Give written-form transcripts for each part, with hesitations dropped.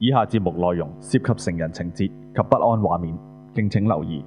以下節目內容涉及成人情節及不安畫面，敬請留意。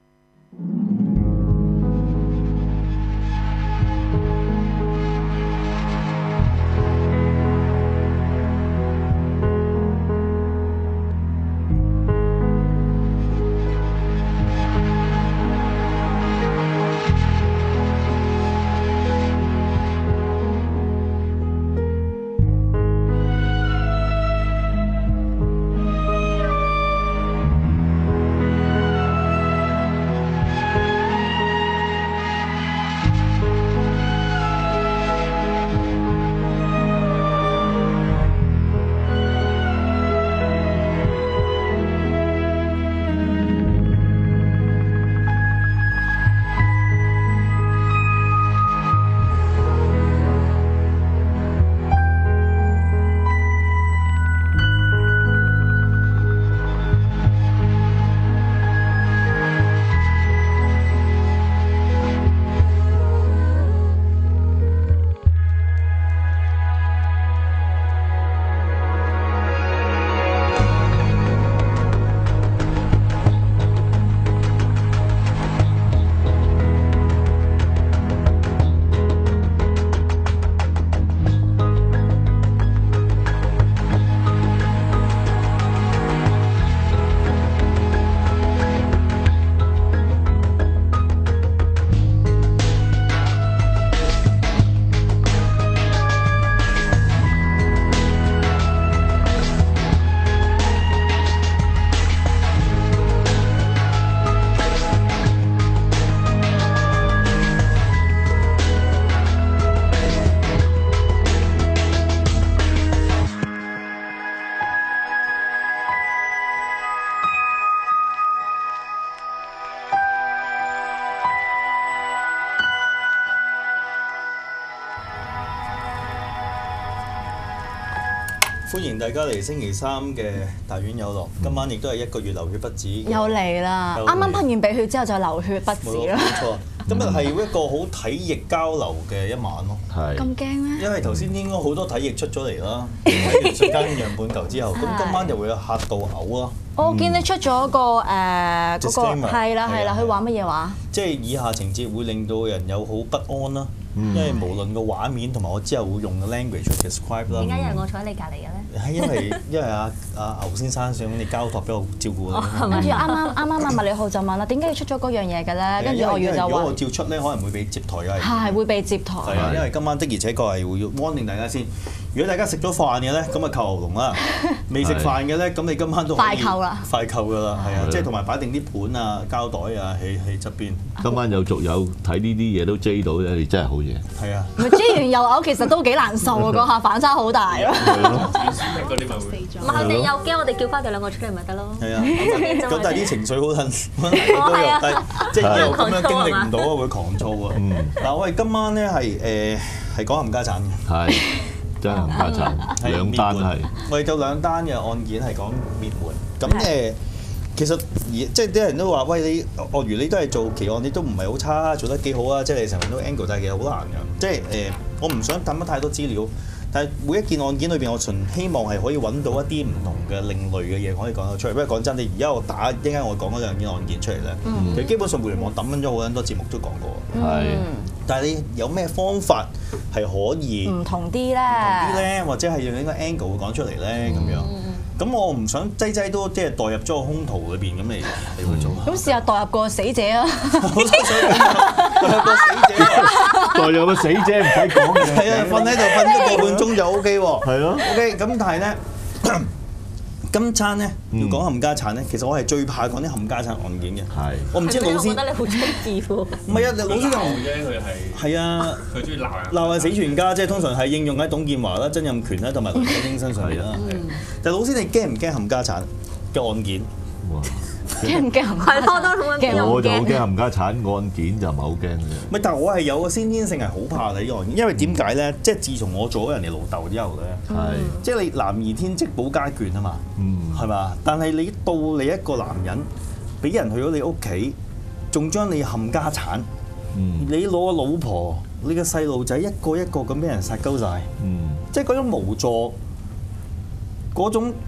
歡迎大家嚟星期三嘅大院有樂，今晚亦都係一個月流血不止。 又嚟啦！啱啱噴完鼻血之後就流血不止啦。 冇錯，今日係一個好體液交流嘅一晚咯。 係。咁驚咩？ 因為頭先應該好多體液出咗嚟啦，睇完瞬間樣本球之後，咁今晚就會有嚇到嘔咯。 我見你出咗個嗰個係啦，佢話乜嘢話？ 即係以下情節會令到人有好不安啦。因為無論個畫面同埋我之後會用嘅 language 去 describe 啦。 點解有我坐喺你隔離嘅咧？ 係因為阿牛先生想你交託俾我照顧啦。 跟住啱啱麥理浩就問啦，點解要出咗嗰樣嘢嘅咧？跟住我就話： 如果我照出咧，可能會被接台嘅。 係會被接台。 係啊，因為今晚的而且確係會要 warning 大家先。如果大家食咗飯嘅咧，咁啊扣牛籠啦；未食飯嘅咧，咁你今晚都快扣啦， 快扣㗎啦，係啊，即係同埋擺定啲盤啊、膠袋啊喺側邊。 今晚有續有睇呢啲嘢都追到咧，你真係好嘢。 係啊， 咪追完又嘔，其實都幾難受啊！嗰下反差好大咯。 嗰啲咪會死咗。 佢哋又驚我哋叫翻佢兩個出嚟咪得咯。 係啊，咁但係啲情緒好撚都有低，即係以後咁樣經歷唔到啊，會狂躁啊。嗱，我哋今晚咧係講冚家產嘅。 係。真係冚家產，兩單係。 我哋就兩單嘅案件係講滅門。咁其實即係啲人都話：喂，你鱷魚你都係做奇案，你都唔係好差，做得幾好啊！即係你成日都 angle，但係其實好難㗎。即係我唔想揼乜太多資料，但係每一件案件裏邊，我純希望係可以揾到一啲唔同嘅另類嘅嘢可以講到出嚟。不過講真，你而家我打一陣間我講嗰兩件案件出嚟咧，其實基本上互聯網揼咗好多節目都講過。 係。 但係你有咩方法係可以唔同啲咧？ 或者係用呢個 angle 會講出嚟咧咁樣？咁我唔想劑都即係代入咗個兇徒裏邊咁嚟去做。 咁試下代入個死者啊！ 好想代入個死者， 代入個死者唔使講嘅。 係啊，瞓喺度瞓咗個半鐘就 OK 喎。 係咯。 OK，咁但係咧，今餐咧要講冚家產咧，其實我係最怕講啲冚家產案件嘅。係。我唔知老師。 我覺得你好中意喎。 唔係啊，老師就佢係。 係啊。 佢中意鬧人。 鬧人死全家，即係通常係應用喺董建華啦、曾蔭權啦同埋梁振英身上面啦。但係老師，你驚唔驚冚家產嘅案件？ 驚唔驚冚家產？ 我就好驚冚家產案件就唔係好驚嘅。 唔係，但係我係有個先天性係好怕你呢個案件，因為點解咧？即係自從我做咗人哋老豆之後咧，即係你男兒天職保家眷啊嘛，係嘛？但係你到你一個男人俾人去咗你屋企，仲將你冚家產，你攞個老婆、你嘅細路仔一個一個咁俾人殺鳩晒，即係嗰種無助，嗰種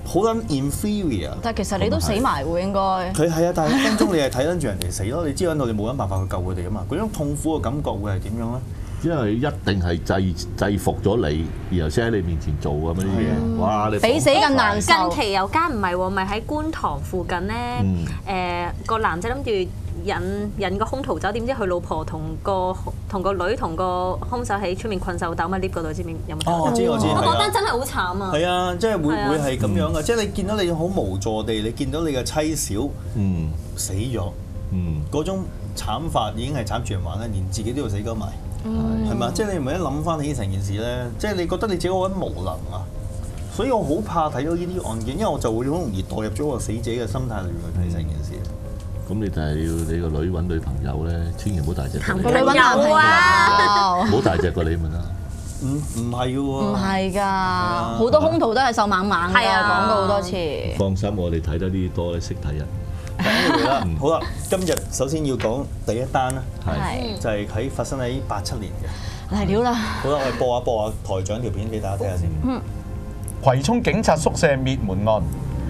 好撚 inferior。 但係其實你都死埋喎，應該。 佢係啊，但係分鐘你係睇緊住人哋死咯，你知道你冇乜辦法去救佢哋啊嘛。嗰種痛苦嘅感覺會係點樣咧？ 因為一定係制服咗你，然後先喺你面前做咁樣啲嘢。哇！你比死更難受。 近期有間唔係喎，咪喺觀塘附近咧？個男仔諗住引個兇徒走，點知佢老婆同個女同個兇手喺出面困獸鬥嘛 lift 嗰度，知唔知有冇？ 哦，我知。 我覺得真係好慘啊！ 係啊，即係會係咁樣嘅，即係你見到你好無助地，你見到你嘅妻小死咗，嗰種慘法已經係慘絕人寰啦，連自己都要死鳩埋，係嘛？即係你唔係一諗翻起成件事咧，即係你覺得你自己好撚無能啊！所以我好怕睇到呢啲案件，因為我就會好容易代入咗個死者嘅心態裏面去睇成件事。 咁你就係要你個女揾女朋友咧，千祈唔好大隻過你。 個女揾男朋友啊！ 唔好大隻過你咪得。 唔係嘅喎。 唔係㗎，好多兇徒都係瘦猛猛㗎，講過好多次。 放心，我哋睇得呢啲多咧，識睇人。 好啦，今日首先要講第一單啦， 係就係喺發生喺87年嘅。 嚟料啦！ 好啦，我哋播下台長條片俾大家睇下先。 葵涌警察宿舍滅門案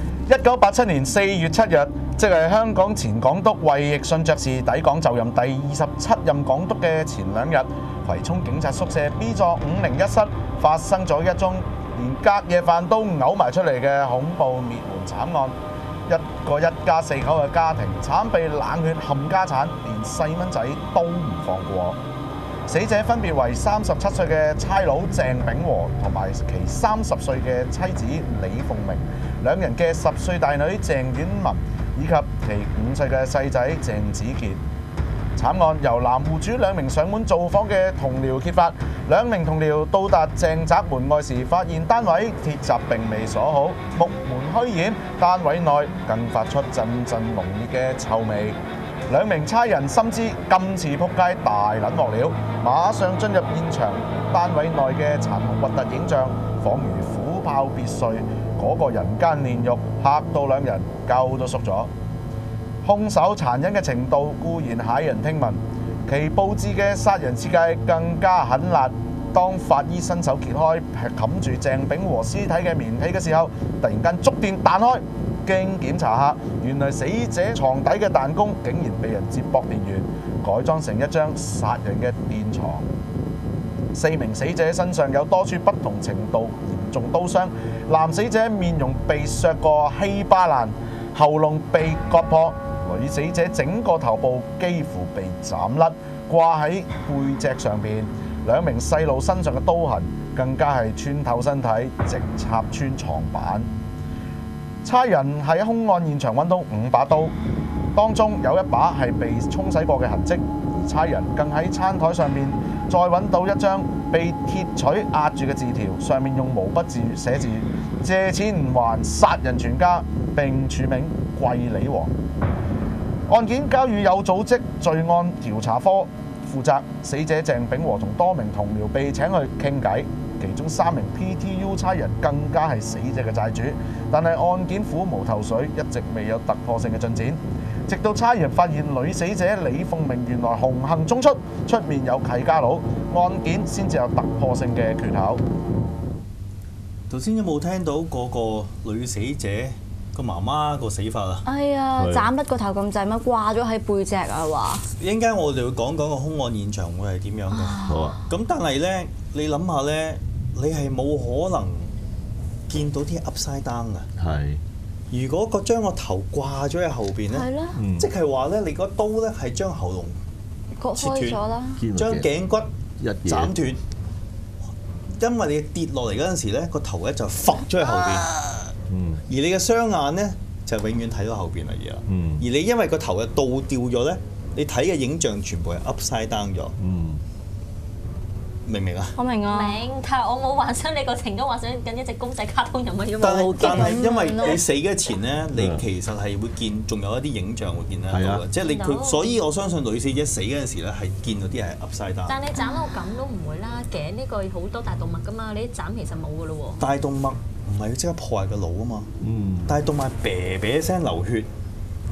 ，1987年4月7日，即係香港前港督衛奕信爵士抵港就任第27任港督嘅前2日，葵涌警察宿舍 B 座501室發生咗一宗連隔夜飯都嘔埋出嚟嘅恐怖滅門慘案。一個一家4口嘅家庭慘被冷血冚家產，連細蚊仔都唔放過。死者分別為37歲嘅差佬鄭炳和同埋其30歲嘅妻子李鳳明，兩人嘅10歲大女鄭婉文以及其5歲嘅細仔鄭子傑。慘案由男戶主2名上門造訪嘅同僚揭發，2名同僚到達鄭宅門外時，發現單位鐵閘並未鎖好，木門虛掩，單位內更發出陣陣濃烈嘅臭味。2名差人深知今次撲街大撚鑊了，馬上進入現場，單位內嘅殘酷核突影像，彷如虎豹別墅，嗰個人間煉獄嚇到2人鳩都縮咗。兇手殘忍嘅程度固然駭人聽聞，其佈置嘅殺人設計更加狠辣。當法醫伸手揭開冚住鄭炳和屍體嘅棉被嘅時候，突然間觸電彈開。經檢查下，原來死者床底嘅彈弓竟然被人接駁電源，改裝成一張殺人嘅電床。4名死者身上有多處不同程度嚴重刀傷，男死者面容被削過稀巴爛，喉嚨被割破，女死者整個頭部幾乎被斬甩，掛喺背脊上邊。2名細路身上嘅刀痕更加係穿透身體，直插穿床板。差人喺兇案現場揾到5把刀，當中有1把係被沖洗過嘅痕跡，而差人更喺餐台上面再揾到一張被鐵錘壓住嘅字條，上面用毛筆字寫住借錢唔還，殺人全家，並署名貴利王。案件交予有組織罪案調查科負責，死者鄭炳和同多名同僚被請去傾偈。其中3名 PTU 差人更加係死者嘅債主，但係案件苦無頭緒，一直未有突破性嘅進展。直到差人發現女死者李鳳明原來紅杏中出，出面有契家佬，案件先至有突破性嘅缺口。 頭先有冇聽到嗰個女死者個媽媽個死法啊？ 哎呀，斬甩個頭咁滯咩？掛咗喺背脊啊！話一陣間我哋會講個兇案現場會係點樣嘅。 好啊。 咁但係咧，你諗下咧，你係冇可能見到啲 upside down 㗎。 係。 如果個將個頭掛咗喺後邊咧，即係話咧，你個刀咧係將喉嚨割開咗啦， 將頸骨斬斷。因為你跌落嚟嗰陣時咧，個頭咧就伏咗喺後邊。而你嘅雙眼咧就永遠睇到後邊啦，而家。而你因為個頭嘅倒掉咗咧，你睇嘅影像全部係 upside down 咗。明唔明啊？ 我明啊。 明，但係我冇幻想你個情中幻想緊一隻公仔卡通人物咁樣。但係因為你死嘅前咧，你其實係會見，仲有一啲影像會見得到嘅，即係你佢，所以我相信女死者死嗰陣時咧係見到啲係 upside down。 但係你斬到咁都唔會啦，頸呢個好多大動脈㗎嘛，你一斬其實冇㗎咯喎。 大動脈唔係要即刻破壞個腦啊嘛。大動脈啤啤聲流血，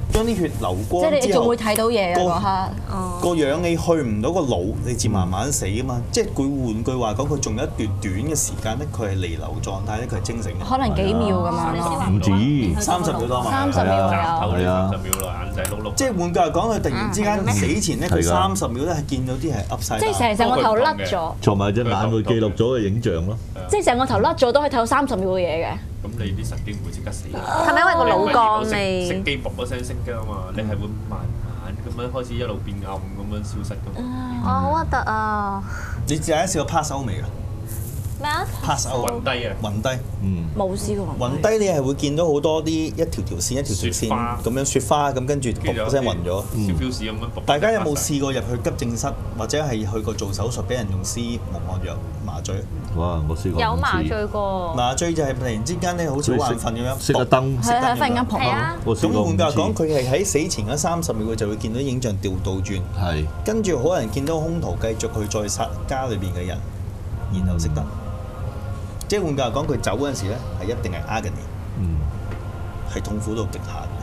將啲血流光之後， 即係你仲會睇到嘢嘅嗰刻。 個氧氣去唔到個腦，你至慢慢死啊嘛！即係佢換句話講，佢仲有一段短嘅時間咧，佢係離流狀態咧，佢係清醒嘅。 可能幾秒咁樣咯。 唔止 30秒多嘛。 30秒係啊 30秒內眼仔碌碌。 即係換句話講，佢突然之間死前咧，佢30秒咧係見到啲係噏晒。 即係成個頭甩咗， 同埋隻眼會記錄咗嘅影像咯。 即係成個頭甩咗都可以睇到30秒嘅嘢嘅。 咁你啲神經唔會即刻死。 係咪因為個腦幹未熄機卜一聲熄㗎嘛？你係會慢慢咁樣開始一路變暗咁樣消失㗎嘛？ 好核突啊！ 你第一試過 pass out 未㗎咩啊？ ？pass out 暈低啊！ 暈低。 冇試過。 暈低你係會見到好多啲一條條線雪花咁樣雪花咁，跟住噗一聲暈咗。 小標士咁樣卜。 大家有冇試過入去急症室或者係去過做手術，俾人用絲無汗藥麻醉？ 哇！我試過有麻醉過。 麻醉就係突然之間咧，好似好眼瞓咁樣， 熄個燈， 係啊，忽然間撲係啊。 我試咁換句話講， 過5次。 佢係喺死前嗰30秒，佢就會見到影像調倒轉， 係跟住可能見到兇徒繼續去再殺家裏邊嘅人，然後熄燈。即係換句話講，佢走嗰陣時咧，係一定係 agony，係痛苦到極限嘅。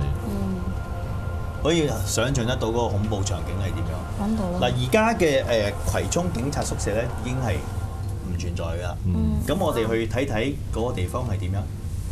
可以想像得到嗰個恐怖場景係點樣？ 揾到啦。 嗱，而家嘅葵涌警察宿舍咧已經係唔存在㗎啦。咁我哋去睇睇嗰個地方係點樣。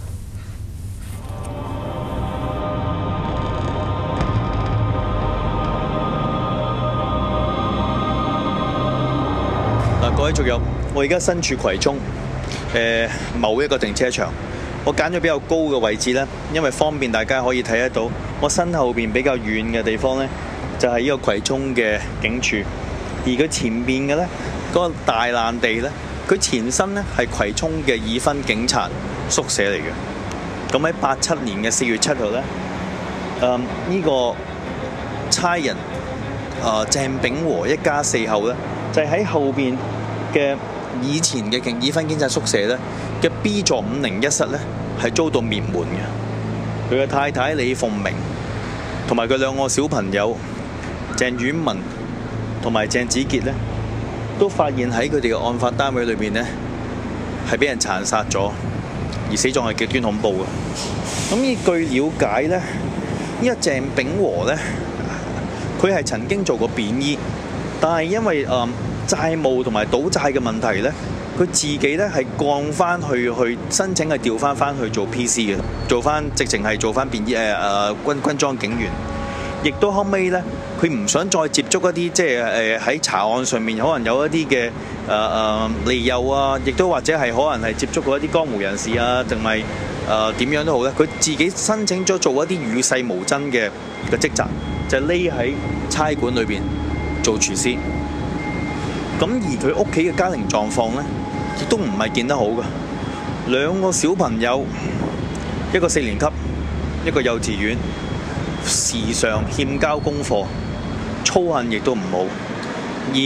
嗱，各位續友，我而家身處葵涌某一個停車場，我揀咗比較高嘅位置咧，因為方便大家可以睇得到。我身後邊比較遠嘅地方咧，就係呢個葵涌嘅警署，而佢前邊嘅咧嗰個大爛地咧，佢前身咧係葵涌嘅已婚警察宿舍嚟嘅。咁喺87年嘅4月7號咧，呢個差人鄭炳和一家4口咧，就係喺後邊嘅以前嘅已婚警察宿舍咧嘅 B 座501室咧，係遭到滅門嘅。佢嘅太太李鳳明同埋佢2個小朋友鄭婉文同埋鄭子傑咧，都發現喺佢哋嘅案發單位裏邊咧，係俾人殘殺咗，而死狀係極端恐怖嘅。咁依據了解咧，呢個鄭炳和咧，佢係曾經做過便衣，但係因為債務同埋賭債嘅問題咧，佢自己咧係降翻去申請係調翻去做 PC 嘅，做翻直情係做翻便衣軍裝警員，亦都後尾咧佢唔想再接觸一啲即係喺查案上面可能有一啲嘅利誘啊，亦都或者係可能係接觸過一啲江湖人士啊，定係點樣都好咧，佢自己申請咗做一啲與世無爭嘅職責，就匿喺差館裏邊做廚師。咁而佢屋企嘅家庭狀況咧，亦都唔係見得好㗎。2個小朋友，一個4年級，一個幼稚園，時常欠交功課，操行亦都唔好。而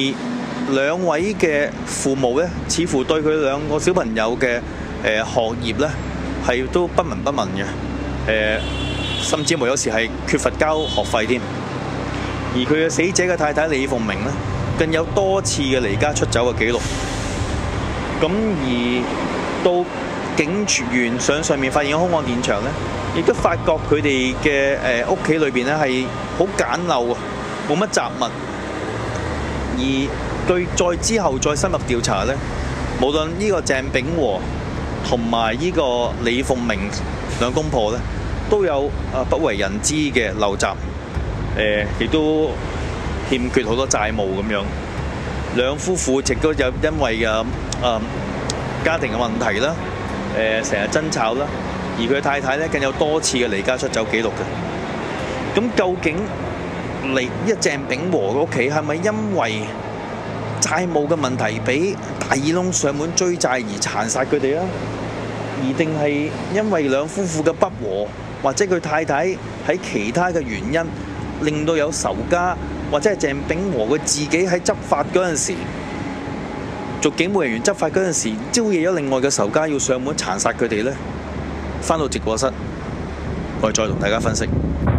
2位嘅父母咧，似乎對佢2個小朋友嘅學業咧，係都不聞不問嘅。甚至乎有時係缺乏交學費添。而佢嘅死者嘅太太李鳳明咧，更有多次嘅離家出走嘅記錄。咁而到警員上面發現兇案現場咧，亦都發覺佢哋嘅屋企裏邊咧係好簡陋啊，冇乜雜物。而對再之後再深入調查咧，無論呢個鄭炳和同埋呢個李鳳明2公婆咧，都有不為人知嘅陋習，亦都欠缺好多債務咁樣。2夫婦亦都有因為家庭嘅問題啦，成日爭吵啦，而佢太太咧更有多次嘅離家出走記錄嘅。咁究竟鄭炳和嘅屋企係咪因為債務嘅問題俾大耳窿上門追債而殘殺佢哋啊？而定係因為2夫婦嘅不和，或者佢太太喺其他嘅原因令到有仇家，或者係鄭炳和佢自己喺執法嗰陣時，做警務人員執法嗰陣時，招惹咗另外嘅仇家要上門殘殺佢哋呢？返到直播室，我哋再同大家分析。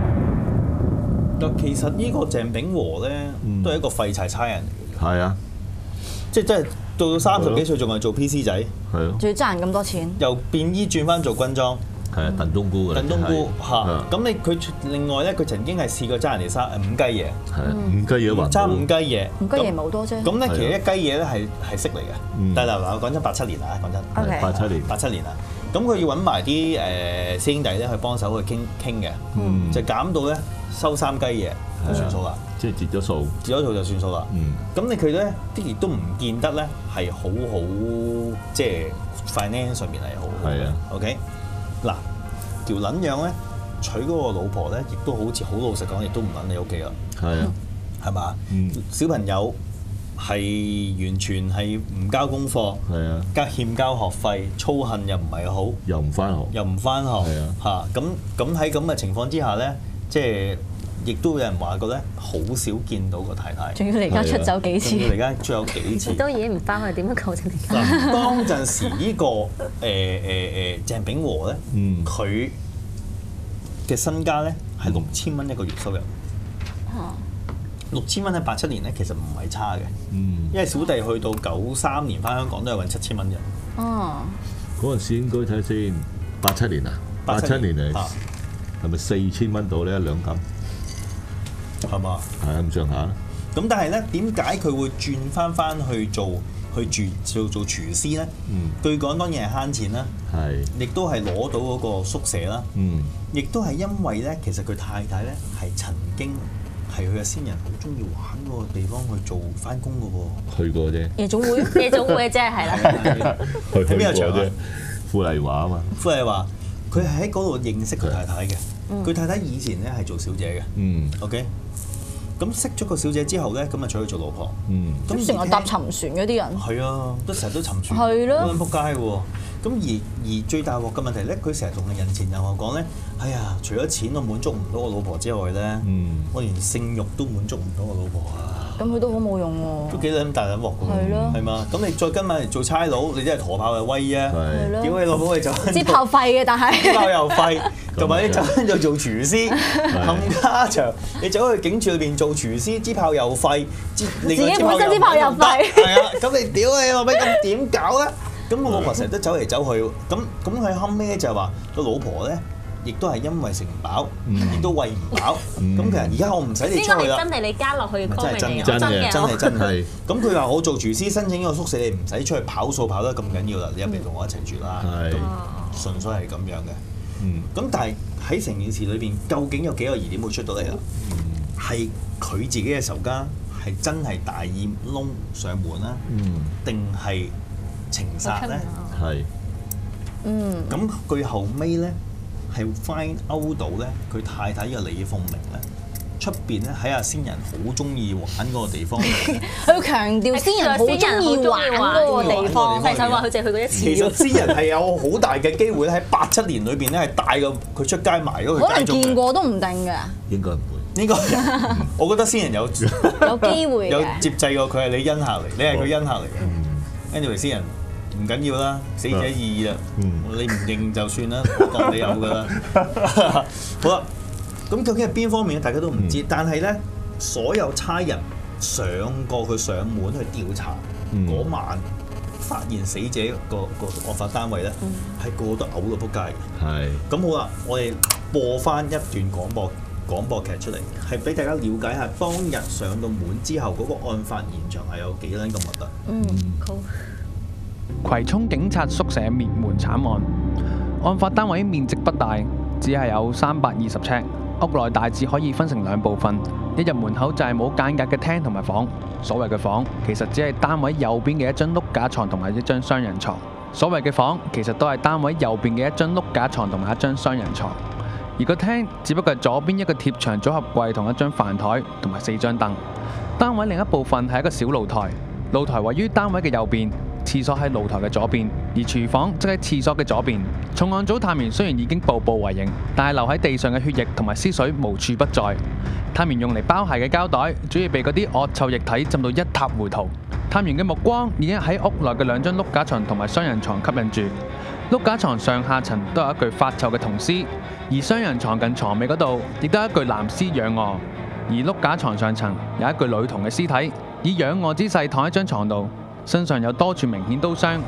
其實呢個鄭炳和呢，都係一個廢柴差人嚟嘅。 係啊， 即係到30幾歲仲係做 PC 仔， 係咯， 仲要爭人咁多錢， 由便衣轉翻做軍裝， 係啊，燉冬菇㗎。 燉冬菇嚇。 係咁佢另外咧，佢曾經係試過揸人哋五雞嘢， 係啊，五雞嘢還揸五雞嘢。 五雞嘢冇多啫。 咁咧，其實一雞嘢咧係識嚟嘅。但係嗱，講真87年啊，講真。 OK 87年啊。咁佢要揾埋啲師兄弟咧去幫手去傾嘅，就減到咧收3雞嘢就算數啦。 即係截咗數， 截咗數就算數啦。咁佢咧亦都唔見得咧係好即係 finance 上面係好。 係啊。 OK， 嗱條撚樣咧娶嗰個老婆咧，亦都好似好老實講，亦都唔撚你屋企啦。 係啊， 係嘛？小朋友係完全係唔交功課， 係啊， 欠交學費，操行又唔係好， 又唔翻學， 又唔翻學，嚇咁喺咁嘅情況之下咧，即係亦都有人話過咧，好少見到個太太， 仲要離家出走幾次， 仲要離家出走幾次， 都已經唔翻去，點樣求情？ 嗱，當陣時呢個鄭炳和咧，佢嘅身家咧係6000蚊一個月收入。6000蚊喺87年咧，其實唔係差嘅，因為小弟去到93年翻香港都係揾7000蚊嘅。 哦， 嗰陣時應該睇下先，87年啊，87年嚟係咪4000蚊到呢一兩金？ 係嘛？ 係咁上下。 咁但係咧，點解佢會轉翻去做廚師咧？據講當然係慳錢啦，亦都係攞到嗰個宿舍啦，亦都係因為咧，其實佢太太咧係曾經。係佢嘅先人好中意玩嗰個地方去做翻工嘅喎， 去過啫。 夜總會啫，係啦。 喺邊個場啊？ 富麗華啊嘛。 富麗華，佢係喺嗰度認識佢太太嘅。佢太太以前咧係做小姐嘅。OK。咁識咗個小姐之後咧，咁啊娶佢做老婆。 咁成日搭沉船嗰啲人。 係啊，都成日都沉船。 係咯。 咁樣撲街喎。咁而最大鑊嘅問題咧，佢成日同人前人後講咧，哎呀，除咗錢我滿足唔到我老婆之外咧，我連性慾都滿足唔到我老婆啊！ 咁佢都好冇用喎。 都幾撚大撚鑊㗎喎。 係咯。 係嘛？咁你再跟埋嚟做差佬，你真係陀炮又威啊！ 係咯。 屌你老母，你就支炮廢嘅，但係支炮又廢，同埋你走喺度做廚師，冚家祥，你走去警署裏邊做廚師，支炮又廢，自己本身支炮又廢。 係啊，咁你屌你老味，咁點搞咧？咁我老婆成日都走嚟走去，咁佢後尾咧就係話個老婆咧，亦都係因為食唔飽，亦都餵唔飽。咁其實而家我唔使你出去啦。呢個係真係你加落去嘅歌名嚟， 真係真係。 係。 咁佢話我做廚師申請呢個宿舍，你唔使出去跑數跑得咁緊要啦，你入嚟同我一齊住啦。咁純粹係咁樣嘅。咁但係喺成件事裏邊，究竟有幾個疑點會出到嚟啦？係佢自己嘅仇家係真係大耳窿上門啦，定係情殺咧？ 係。 咁佢後尾咧係 find out 到咧，佢太太呢個李鳳明咧，出邊咧喺阿仙人好中意玩嗰個地方。 佢強調仙人好中意玩嗰個地方， 係想話佢淨係去過一次。 其實仙人係有好大嘅機會喺87年裏邊咧係帶個佢出街埋咗佢。 可能見過都唔定㗎。 應該唔會。 應該，我覺得仙人有機會有接濟過佢係你恩客嚟，你係佢恩客嚟嘅。Anyway，仙人。唔緊要啦，死者已矣啦，你唔認就算啦，我當你有㗎啦。好啦，咁究竟係邊方面咧？大家都唔知，但係咧，所有差人上過佢上門去調查嗰晚，發現死者個案發單位咧係個個都嘔到撲街嘅。 係。咁好啦，我哋播翻一段廣播劇出嚟，係俾大家了解下當日上到門之後嗰個案發現場係有幾撚咁核突。 好。 葵涌警察宿舍滅門慘案，案發單位面積不大，只係有320尺，屋內大致可以分成兩部分。一入門口就係冇間隔嘅廳同埋房。所謂嘅房，其實只係單位右邊嘅一張碌架床同埋一張雙人床。所謂嘅房，其實都係單位右邊嘅一張碌架床同埋一張雙人床。而個廳只不過係左邊一個貼牆組合櫃同一張飯台同埋4張凳。單位另一部分係一個小露台，露台位於單位嘅右邊。廁所喺露台嘅左邊，而廚房則喺廁所嘅左邊。重案組探員雖然已經步步為營，但係留喺地上嘅血液同埋屍水無處不在。探員用嚟包鞋嘅膠袋，早已被嗰啲惡臭液體浸到一塌糊塗。探員嘅目光已經喺屋內嘅2張碌架床同埋雙人床吸引住。碌架床上下層都有一具發臭嘅銅屍，而雙人床近床尾嗰度亦都有一具男屍仰臥。而碌架床上層有一具女童嘅屍體，以仰臥姿勢躺喺張床度。身上有多處明顯刀傷，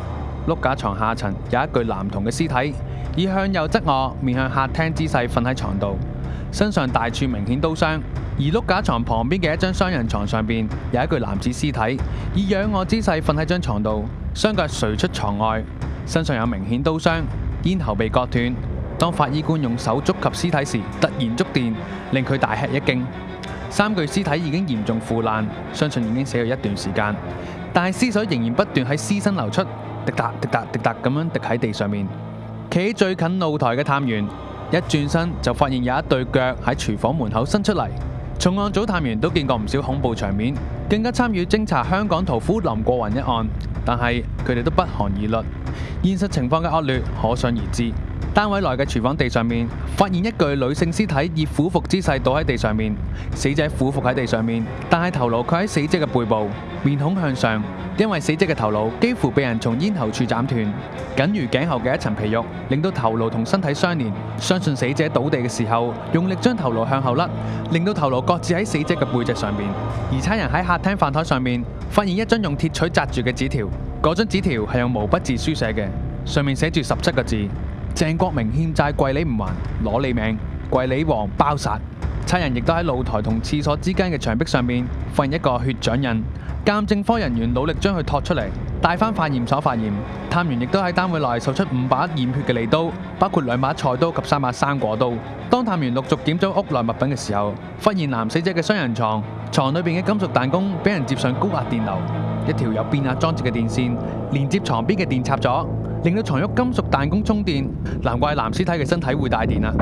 碌架床下層有一具男童嘅屍體，以向右側臥、面向客廳姿勢瞓喺床度，身上大處明顯刀傷。而碌架床旁邊嘅一張雙人床上邊有一具男子屍體，以仰臥姿勢瞓喺張床度，雙腳垂出床外，身上有明顯刀傷，咽喉被割斷。當法醫官用手觸及屍體時，突然觸電，令佢大吃一驚。3具屍體已經嚴重腐爛，相信已經死咗一段時間，但係屍水仍然不斷喺屍身流出，滴答滴答滴答咁樣滴喺地上面。企喺最近露台嘅探員一轉身就發現有一對腳喺廚房門口伸出嚟。重案組探員都見過唔少恐怖場面，更加參與偵查香港屠夫林過雲一案，但係佢哋都不寒而栗。現實情況嘅惡劣可想而知。單位內嘅廚房地上面發現一具女性屍體以俯伏姿勢倒喺地上面，死者俯伏喺地上面，但係頭顱卻喺死者嘅背部，面孔向上，因為死者嘅頭顱幾乎被人從咽喉處斬斷，僅餘頸後嘅一層皮肉令到頭顱同身體相連。相信死者倒地嘅時候用力將頭顱向後甩，令到頭顱擱置喺死者嘅背脊上面。而差人喺客廳飯台上面發現一張用鐵錘紮住嘅紙條，嗰張紙條係用毛筆字書寫嘅，上面寫住17個字：鄭國明欠債貴你唔還，攞你命，貴你王包殺。差人亦都喺露台同廁所之間嘅牆壁上面發現一個血掌印，鑑證科人員努力將佢托出嚟，帶返化驗所化驗。探員亦都喺單位內搜出5把染血嘅利刀，包括2把菜刀及3把生果刀。當探員陸續檢查屋內物品嘅時候，發現男死者嘅雙人床裏邊嘅金屬彈弓俾人接上高壓電流，一條有變壓裝置嘅電線連接床邊嘅電插座，令到床褥金屬彈弓充電，難怪男屍體嘅身體會帶電啦。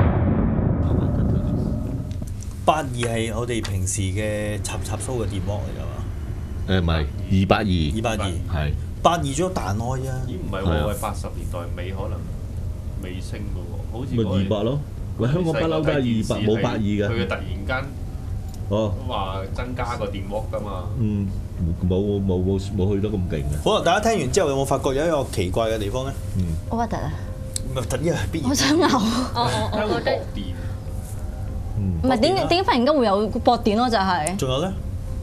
82係我哋平時嘅插蘇嘅電鍋嚟㗎嘛？ 唔係282，係 82咗彈開啊！ 咦唔係喎，係80年代尾可能未升嘅喎，好似咪200咯。喂，香港不嬲都係200，冇82嘅。 佢嘅突然間話增加個電鍋㗎嘛。冇去得咁勁嘅。 好啦，大家聽完之後有冇發覺有一個奇怪嘅地方咧？ 好核突啊！ 唔係突然係必然。 我想嘔。 我覺得唔係點解忽然間會有駁電咯？就係。 仲有咧？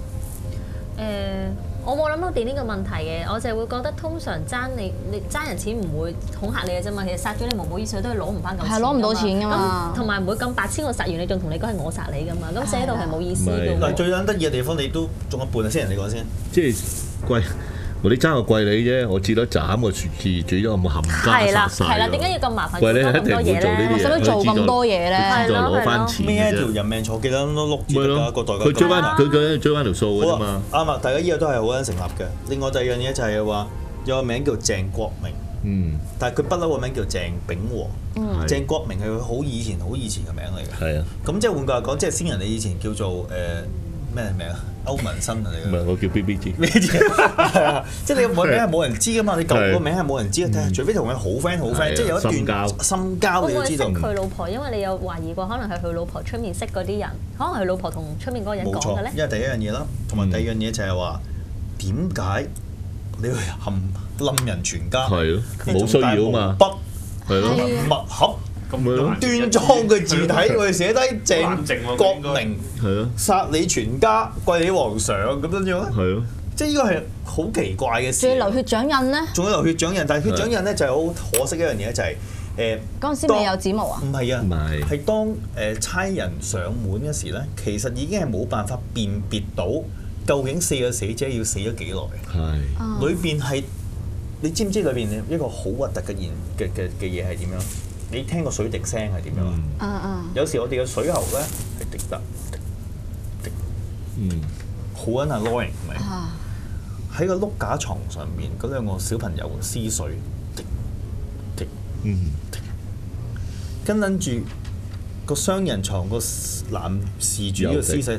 我冇諗到電呢個問題嘅，我就係會覺得通常爭你爭人錢唔會恐嚇你嘅啫嘛。其實殺咗你無意思都係攞唔翻咁錢。係攞唔到錢㗎嘛。同埋唔會咁白痴，我殺完你仲同你講係我殺你㗎嘛。咁寫到係冇意思㗎。 嗱，最撚得意嘅地方你都仲有半啊，先人哋講先。 即係貴。我哋爭個貴你啫，我至多斬個樹枝，最多有冇冚家殺晒？ 係啦，點解要咁麻煩？ 貴你一定會做呢啲嘢， 使乜做咁多嘢咧？ 就攞翻錢咩一條人命坐幾多碌住㗎？個代價。 佢追翻條數㗎嘛。 啱啊！大家依個都係好撚成立嘅。另外第二樣嘢就係話有個名叫鄭國明，但係佢不嬲個名叫鄭炳和。鄭國明係佢好以前嘅名嚟嘅。係啊。咁即係換句話講，即係先人你以前叫做咩名啊？歐文新啊！你唔係我叫 BBG。 係啊，即係你個名係冇人知噶嘛，你舊個名係冇人知嘅，除非同佢好 friend，即係有一段深交你都知道。 會唔會識佢老婆？因為你有懷疑過，可能係佢老婆出面識嗰啲人，可能係佢老婆同出面嗰個人講嘅咧。 因為第一樣嘢啦，同埋第二樣嘢就係話點解你去冧人全家？係咯， 冇需要啊嘛。 筆係咯，墨盒。咁端莊嘅字體，我哋寫低鄭國明殺你全家，跪你皇上咁樣樣咧。係咯，即係呢個係好奇怪嘅事。仲要流血掌印咧？ 仲有流血掌印，但係血掌印咧就係好可惜一樣嘢，就係嗰陣時未有指模啊？ 唔係啊，係當差人上門嗰時咧，其實已經係冇辦法辨別到究竟4個死者要死咗幾耐。係裏邊係你知唔知裏邊一個好核突嘅嘢係點樣？你聽個水滴聲係點樣啊？有時我哋嘅水喉咧係滴得滴，好撚係 annoying 係咪？喺個碌架床上面嗰2個小朋友嘅屍水滴滴滴，跟撚住個雙人床個男事主嘅屍水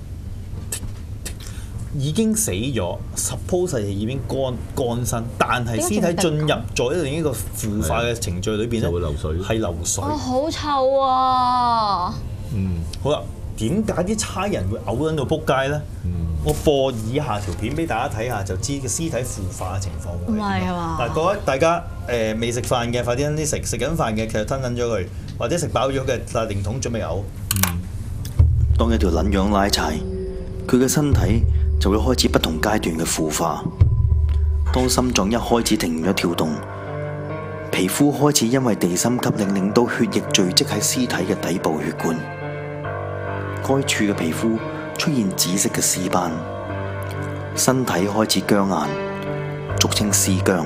已經死咗 ，suppose 係已經乾身，但係屍體進入咗另一個腐化嘅程序裏邊咧，係流水。 哦，好臭啊！ 好啦，點解啲差人會嘔到撲街咧？我播以下條片俾大家睇下，就知個屍體腐化嘅情況會係點。嗱，各位大家未食飯嘅，快啲食緊飯嘅，其實吞撚咗佢，或者食飽咗嘅，大定桶準備嘔。當一條撚樣拉柴，佢嘅身體就會開始不同階段嘅腐化， 當心臟一開始停咗跳動，皮膚開始因為地心吸力令到血液聚集喺屍體嘅底部血管，該處嘅皮膚出現紫色嘅屍斑，身體開始僵硬，俗稱屍僵。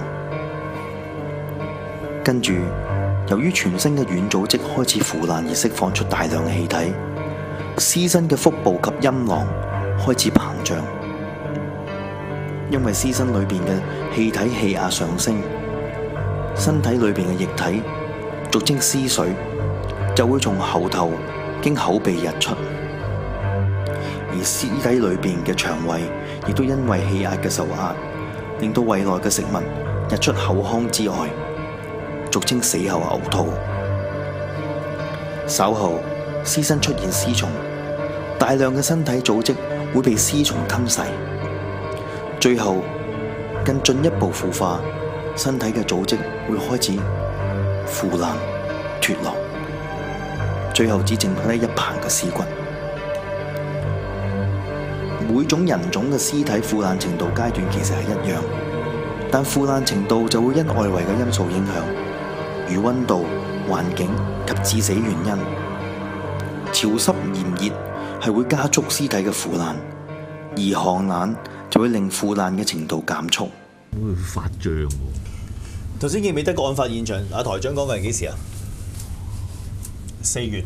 跟住，由於全身嘅軟組織開始腐爛而釋放出大量氣體，屍身嘅腹部及陰囊開始膨脹。因為屍身裏邊嘅氣體氣壓上升，身體裏邊嘅液體，俗稱屍水，就會從喉頭經口鼻溢出。而屍體裏邊嘅腸胃亦都因為氣壓嘅受壓，令到胃內嘅食物溢出口腔之外，俗稱死後嘔吐。稍後屍身出現屍蟲，大量嘅身體組織會被屍蟲吞噬。最後更進一步腐化，身體嘅組織會開始腐爛脫落，最後只剩低一棚嘅屍骨。每種人種嘅屍體腐爛程度階段其實係一樣，但腐爛程度就會因外圍嘅因素影響，如溫度、環境及致死原因。潮濕炎熱係會加速屍體嘅腐爛，而寒冷就會令腐爛嘅程度減速。 會發脹喎！ 頭先記唔記得個案發現場？阿台長講嘅係幾時啊？4月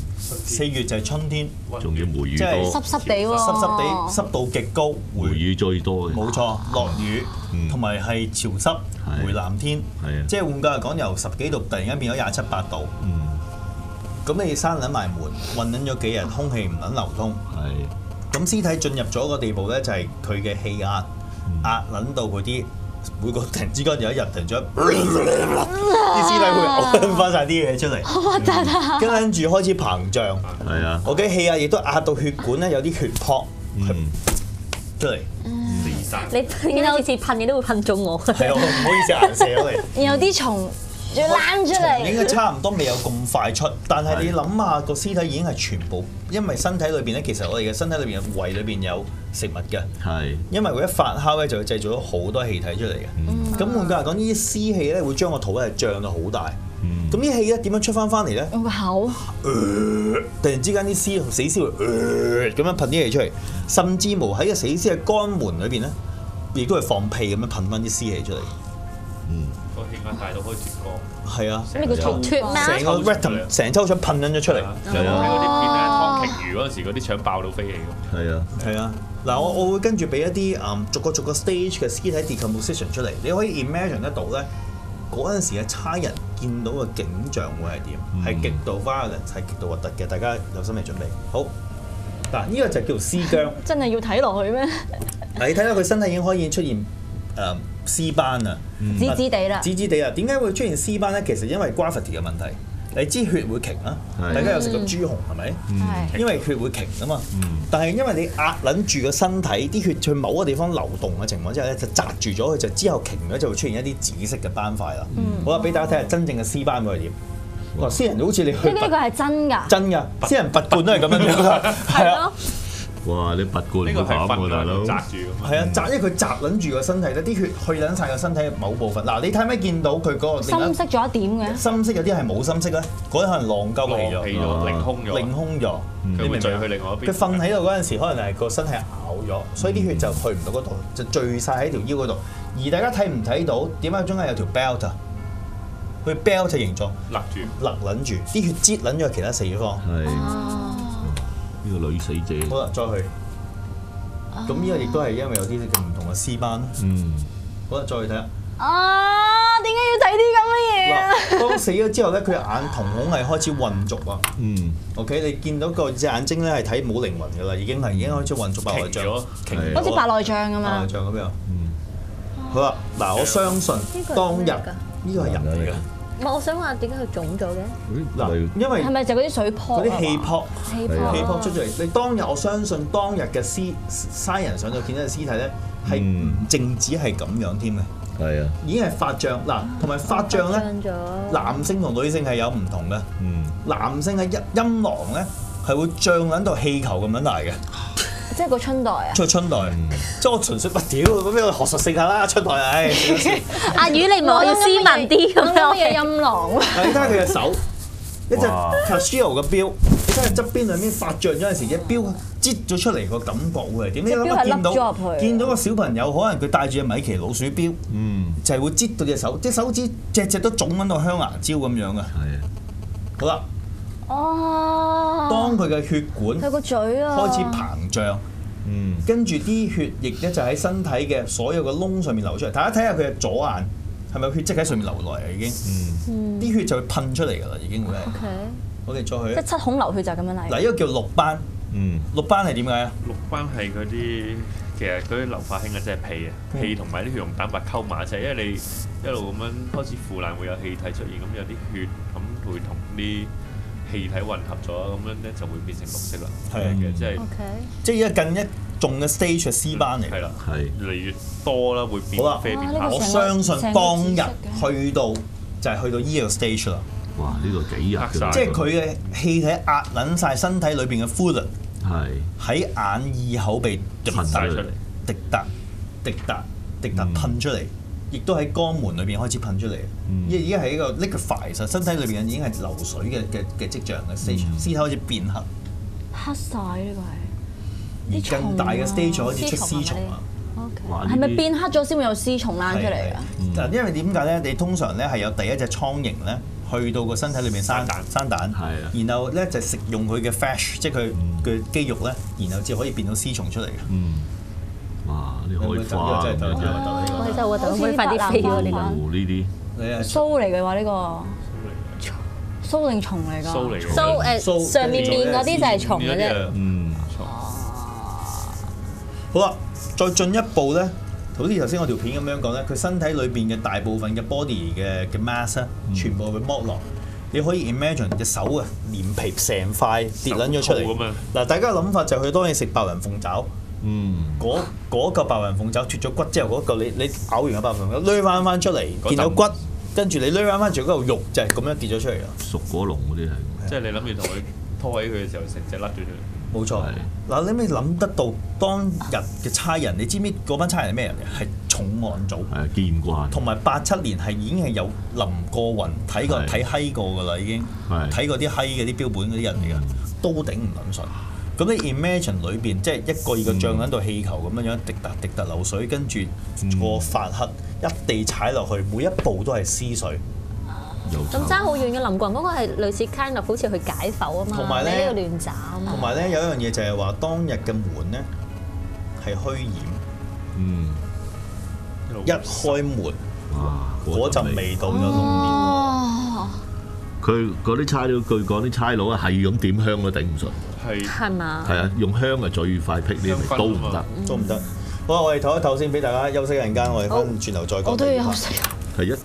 ，4月就係春天， 仲要梅雨即係多， 濕濕地喎， 濕地，濕度極高， 梅雨最多嘅。 冇錯，落雨同埋係潮濕，回南天，即係換句話講，由10幾度突然間變咗27、8度。咁你閂撚埋門，韞撚咗幾日，空氣唔撚流通。咁屍體進入咗個地步咧，就係佢嘅氣壓壓撚到嗰啲每個突然之間有一日突然間啲屍體會嘔翻晒啲嘢出嚟， 好核突啊！ 跟住開始膨脹。 係啊， 我嘅氣壓亦都壓到血管咧有啲血泡出嚟。 你見到次噴嘢都會噴中我。 係啊，唔好意思，顏射咗你。 然後啲蟲仲要躝出嚟。 應該差唔多未有咁快出，但係你諗下個屍體已經係全部，因為身體裏邊咧，其實我哋嘅身體裏邊嘅胃裏邊有食物嘅。係。因為佢一發酵咧，就會製造咗好多氣體出嚟嘅。咁換句話講，呢啲屍氣咧會將個肚咧脹到好大。咁啲氣咧點樣出翻嚟咧？ 用個口。 突然之間啲屍死屍會咁樣噴啲氣出嚟，甚至乎喺個死屍嘅肛門裏邊咧，亦都係放屁咁樣噴翻啲屍氣出嚟。 個氣壓大到可以脫肛。 係啊， 咩叫脫咩？ 成個 rectum 成抽腸噴緊咗出嚟。 係啊，喺嗰啲片咧，湯鯨魚嗰陣時嗰啲腸爆到飛起咁。 係啊， 係啊。嗱，我會跟住俾一啲逐個 stage 嘅屍體 decomposition 出嚟，你可以 imagine 得到咧，嗰陣時嘅差人見到嘅景象會係點？係極度 violent，係極度核突嘅，大家有心理準備。好，嗱，呢個就叫做屍僵。 真係要睇落去咩？ 你睇到佢身體已經開始出現屍斑啊， 紫紫地啦， 紫紫地啊，點解會出現屍斑咧？其實因為 gravity 嘅問題。你知血會凝啊，大家有食過豬紅係咪？因為血會凝啊嘛。但係因為你壓撚住個身體，啲血去某個地方流動嘅情況之下咧，就紮住咗佢，就之後凝咗就會出現一啲紫色嘅斑塊啦。好啦，俾大家睇下真正嘅屍斑會係點。哇！屍人好似你去呢個係真㗎， 真㗎，屍人拔罐都係咁樣㗎，係啊。 哇！你拔罐呢個係喎，大佬。 紮住咁。 係啊，紮，因為佢紮撚住個身體咧，啲血去撚晒個身體嘅某部分。嗱，你睇唔睇見到佢嗰個深色咗一點嘅？深色有啲係冇深色咧，嗰啲可能浪鳩嚟咗， 凌空咗， 凌空咗。 佢會聚去另外一邊。 佢瞓喺度嗰陣時，可能係個身體咬咗，所以啲血就去唔到嗰度，就聚晒喺條腰嗰度。而大家睇唔睇到點解中間有條 belt 啊？佢 belt 嘅形狀勒住， 勒撚住，啲血擠撚咗其他四方。 係。呢個女死者。 好啦，再去。咁呢個亦都係因為有啲咁唔同嘅屍斑。好啦，再去睇下。 點解要睇啲咁嘅嘢啊？ 當死咗之後咧，佢眼瞳孔係開始混濁啊。OK， 你見到個隻眼睛咧係睇冇靈魂㗎啦，已經開始混濁白內障， 好似白內障咁嘛。 白內障咁樣。好啦，嗱，我相信當日呢個係人嚟嘅。 唔係，我想話點解佢腫咗嘅？ 嗱，因為係咪就嗰啲水泡？ 嗰啲氣泡， 氣泡出咗嚟。你當日我相信當日嘅嘥人上到見到嘅屍體咧，係唔淨止係咁樣添嘅。 係啊， 已經係發脹嗱，同埋發脹咧，男性同女性係有唔同嘅。男性嘅陰囊咧係會脹撚到氣球咁樣大嘅。 即係個春袋啊！ 出春袋，即係我純粹不屌咁樣學術性下啦，春袋唉。 阿魚你唔係要斯文啲咁樣嘅音浪。 你睇下佢嘅手，一隻 Casio 嘅錶，你睇下側邊兩邊發脹咗陣時，隻錶擠咗出嚟個感覺會係點？你諗下見到個小朋友，可能佢戴住隻米奇老鼠錶，就係會擠到隻手，隻手指隻隻都腫緊到香牙蕉咁樣嘅。係啊，好啦。 哦， 當佢嘅血管佢個嘴啊開始膨脹，跟住啲血液咧就喺身體嘅所有嘅窿上面流出嚟。大家睇下佢嘅左眼係咪有血跡喺上面流落嚟已經？啲血就會噴出嚟㗎啦，已經會係。OK， 再去。 即係七孔流血就係咁樣嚟。 嗱，呢個叫綠斑。綠斑係點解啊？ 綠斑係嗰啲其實嗰啲流化興嘅，即係屁啊，屁同埋啲血紅蛋白溝埋一齊，因為你一路咁樣開始腐爛，會有氣體出現，咁有啲血咁會同啲氣體混合咗，咁樣咧就會變成綠色啦。係嘅，即係而家近一重嘅 stage 係 C 斑嚟。係啦，係越嚟越多啦，會變啡變黑。 我相信當日去到就係去到呢個 stage 啦。 哇！呢個幾日㗎？ 即係佢嘅氣體壓撚晒身體裏邊嘅 fluid， 喺眼、耳、口、鼻滴晒出嚟，滴答滴答滴答噴出嚟。亦都喺肛門裏邊開始噴出嚟，已經係一個 liquefy， 實身體裏邊已經係流水嘅跡象嘅 stage， 屍體開始變黑， 黑晒呢個係。 而更大嘅 stage 開始出絲蟲啊！ 係咪變黑咗先會有絲蟲躝出嚟㗎？ 嗱，因為點解咧？你通常咧係有第一隻蒼蠅咧，去到個身體裏面生蛋，然後咧就食用佢嘅 flesh， 即係佢嘅肌肉咧，然後至可以變到絲蟲出嚟嘅。 哇！啲海花真係得， 我真係核突，可以快啲飛喎呢個。 呢啲鬚嚟嘅話，呢個鬚定蟲嚟㗎？ 鬚嚟嘅。 鬚上面嗰啲就係蟲嘅啫。 好啦，再進一步咧，好似頭先我條片咁樣講咧，佢身體裏邊嘅大部分嘅 body 嘅 mass 咧，全部會剝落。你可以 imagine 隻手啊，連皮成塊跌撚咗出嚟。嗱，大家嘅諗法就係佢當你食白雲鳳爪。嗰嚿白雲鳳爪脫咗骨之後，嗰嚿你咬完個白雲鳳爪，攆翻出嚟，見到骨，跟住你攆翻住嗰嚿肉就係咁樣跌咗出嚟啦。 熟果龍嗰啲係， 即係你諗住同佢拖起佢嘅時候，成隻甩咗出嚟。 冇錯。嗱，你咪諗得到當日嘅差人，你知唔知嗰班差人係咩人嚟？係重案組。 係見慣。同埋87年係已經係有淋過雲睇閪過㗎啦，已經睇過啲閪嘅啲標本嗰啲人嚟㗎，都頂唔撚順。咁你 imagine 裏邊即係一個二個脹喺度氣球咁樣滴答流水，跟住個發黑一地踩落去，每一步都係屍水。 咁爭好遠嘅，林國人嗰個係類似 kind of 好似去解剖啊嘛， 同埋咧呢個亂斬。 同埋咧有一樣嘢就係話，當日嘅門咧係虛掩，一開門，嗰陣味道就濃烈。 佢嗰啲差佬，據講啲差佬啊係咁點香都頂唔順。 係嘛？ 係啊，用香係最快辟呢啲味，都唔得， 都唔得。好啊，我哋唞一唞先，俾大家休息一陣間，我哋翻轉頭再講。 我都要休息。 係一。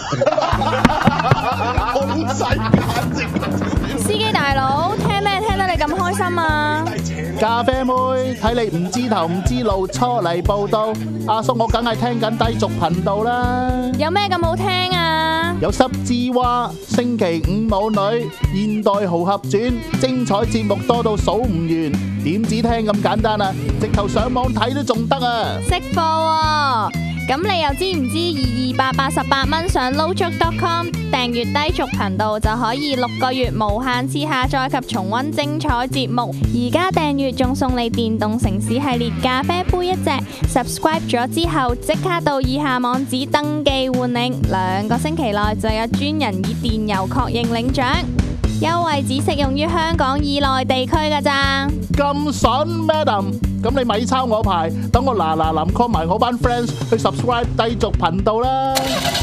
司機大佬，聽咩聽得你咁開心啊？ 咖啡妹，睇你唔知頭唔知路，初嚟報到，阿叔我梗係聽緊低俗頻道啦。 有咩咁好聽啊？ 有濕之蛙、星期五母女、現代豪俠傳，精彩節目多到數唔完，點止聽咁簡單啊？直頭上網睇都仲得啊！ 識貨喎！咁你又知唔知2288蚊上 lowjoke.com 訂閱低俗頻道就可以6個月無限次下載及重溫精彩節目？而家訂閱仲送你電動城市系列咖啡杯一隻 ，subscribe 咗之後即刻到以下網址登記換領，2個星期內就有專人以電郵確認領獎。優惠只適用於香港以內地區㗎咋。 咁筍 ，Madam， 咁你咪抄我牌，等我嗱臨 call 埋我班 friends 去 subscribe 低俗頻道啦。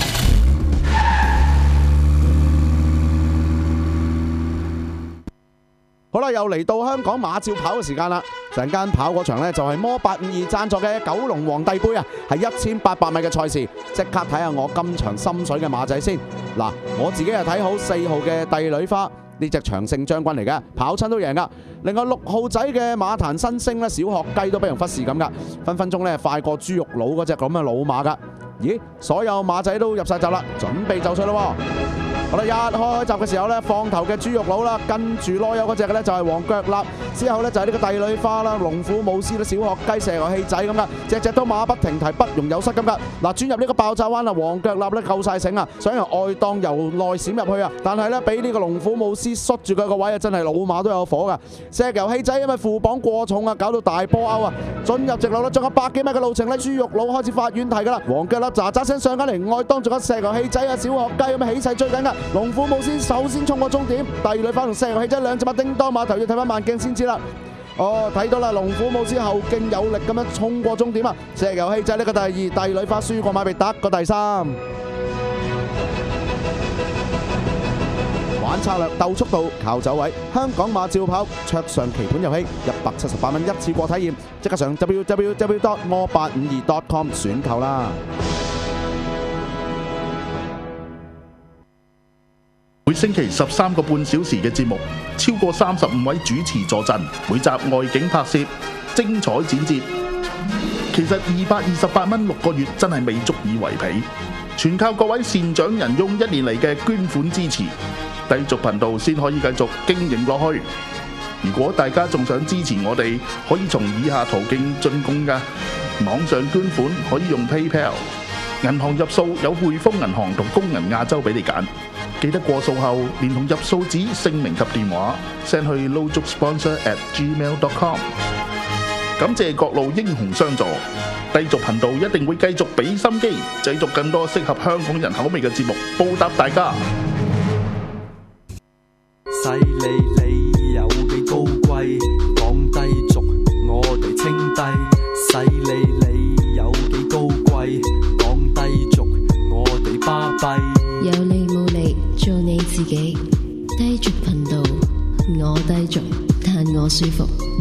好啦，又嚟到香港馬照跑嘅時間啦！陣間跑嗰場呢，就係摩852贊助嘅九龍皇帝杯啊，係1800米嘅賽事。即刻睇下我今場心水嘅馬仔先。嗱，我自己係睇好4號嘅帝女花。呢隻長勝將軍嚟嘅，跑親都贏噶。另外6號仔嘅馬壇新星咧，小學雞都不容忽視咁噶，分分鐘咧快過豬肉佬嗰隻咁嘅老馬噶。咦，所有馬仔都入晒閘啦，準備就緒咯喎！ 好啦，一開閘嘅時候咧，放頭嘅豬肉佬啦，跟住攞有嗰隻嘅咧就係黃腳臘，之後咧就係呢個帝女花啦、龍虎武師啦、小學雞、石油氣仔咁噶，隻隻都馬不停蹄、不容有失咁噶。嗱，轉入呢個爆炸彎啦，黃腳臘咧夠晒醒啊，想由外檔由內閃入去啊，但係咧俾呢個龍虎武師摔住佢個位啊，真係老馬都有火噶。石油氣仔因為負磅過重啊，搞到大波勾啊，進入直路啦，仲有100幾米嘅路程咧，豬肉佬開始發軟蹄噶啦，黃腳臘喳喳聲上緊嚟，外檔仲有石油氣仔啊、小學雞咁樣起勢追緊噶，龍虎武師首先衝過終點，帝女花同石油氣仔兩隻馬叮當馬頭要睇翻慢鏡先知啦。哦，睇到啦，龍虎武師後勁有力咁樣衝過終點啊！石油氣仔呢個第二，帝女花輸過馬被得個第三。玩策略鬥速度靠走位，香港馬照跑，桌上棋盤遊戲178蚊一次過體驗，即刻上 www.mo852.com 選購啦！ 每星期13個半小時嘅節目，超過35位主持助陣，每集外景拍攝，精彩剪接。其實228蚊6個月真係未足以為皮，全靠各位善長人翁1年嚟嘅捐款支持，低俗頻道先可以繼續經營落去。如果大家仲想支持我哋，可以從以下途徑進貢㗎。網上捐款可以用 PayPal， 銀行入數有匯豐銀行同工銀亞洲俾你揀。記得過數後，連同入數紙、姓名及電話 send 去 lowjokesponsor@gmail.com。感謝各路英雄相助，低俗頻道一定會繼續俾心機，製作更多適合香港人口味嘅節目，報答大家。 犀利你有幾高貴，講低俗我哋稱低。犀利你有幾高貴，講低俗我哋巴閉。 有理冇理，做你自己。低俗頻道，我低俗，但我舒服。